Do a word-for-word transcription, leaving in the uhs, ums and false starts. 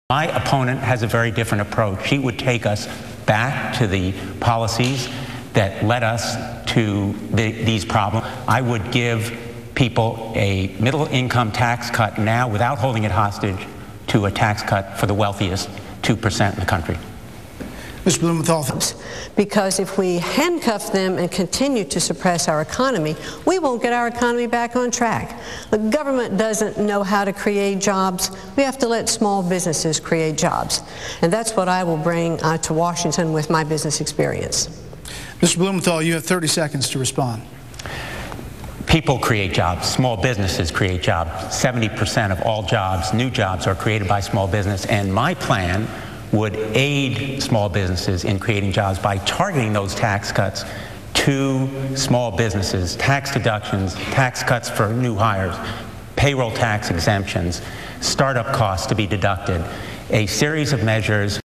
My opponent has a very different approach. He would take us back to the policies that led us to the, these problems. I would give people a middle-income tax cut now without holding it hostage to a tax cut for the wealthiest two percent in the country. Mister Blumenthal. Because if we handcuff them and continue to suppress our economy, we won't get our economy back on track. The government doesn't know how to create jobs. We have to let small businesses create jobs. And that's what I will bring uh, to Washington with my business experience. Mister Blumenthal, you have thirty seconds to respond. People create jobs. Small businesses create jobs. seventy percent of all jobs, new jobs, are created by small business. And my plan would aid small businesses in creating jobs by targeting those tax cuts to small businesses, tax deductions, tax cuts for new hires, payroll tax exemptions, startup costs to be deducted, a series of measures